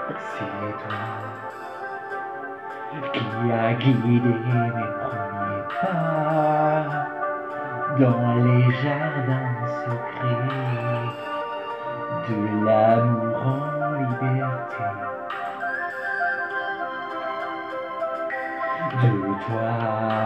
C'est toi qui a guidé mes premiers pas dans les jardins secrets de l'amour en liberté. De toi,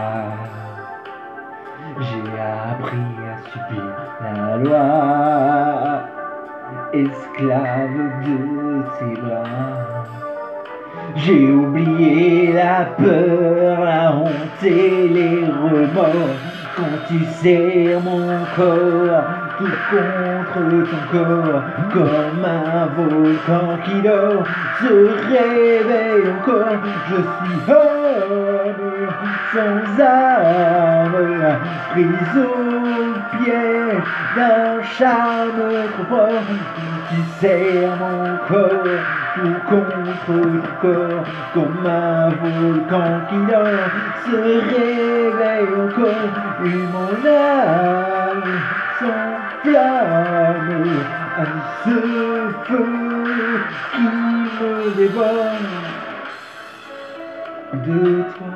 j'ai appris à subir la loi, esclave de tes bras. J'ai oublié la peur, la honte et les remords. Quand tu serres mon corps, tout contre ton corps, comme un volcan qui dort, se réveille encore. Je suis homme sans âme, prise au piège d'un charme trop fort. Tu serres mon corps, tout contre ton corps, comme un volcan qui dort, se réveille encore, et mon âme s'enflamme à ce feu qui me dévore. De toi,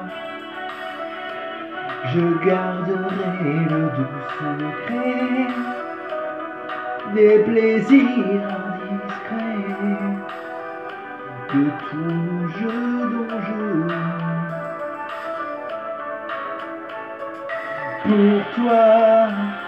je garderai le doux secret des plaisirs indiscrets, de tout jeu dont je. Pour toi,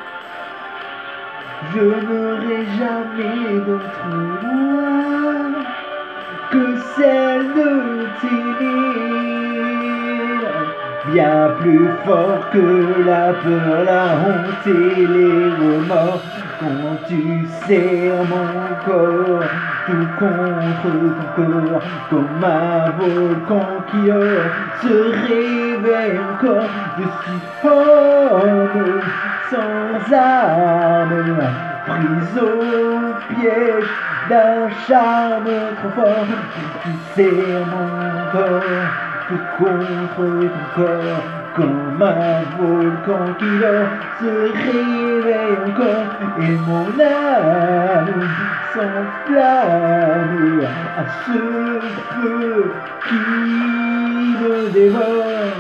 je n'aurai jamais d'autre loi que celle de t'aimer, bien plus fort que la peur, la honte et les remords. Quand tu serres mon corps, tout contre ton corps, comme un volcan qui se réveille encore. Je suis homme sans âme, prise au piège d'un charme trop fort. Tu serres mon corps, tout contre ton corps, comme un volcan qui se réveille encore, et mon âme s'enflamme à ce feu qui me dévore.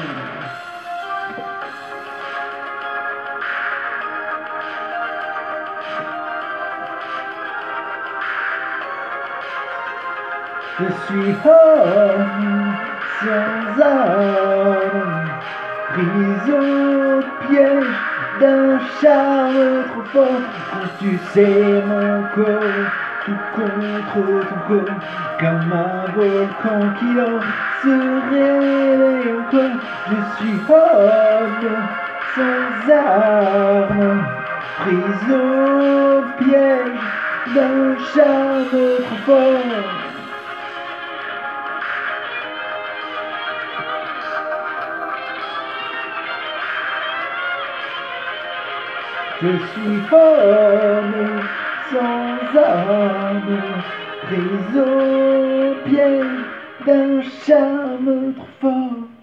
Je suis homme sans âme, prise au piège d'un charme trop fort. Quand tu serres mon corps, tout contre ton corps, comme un volcan qui se réveille encore. Je suis homme sans arme, prise au piège d'un charme trop fort. Je suis homme sans âme, prise au piège d'un charme trop fort.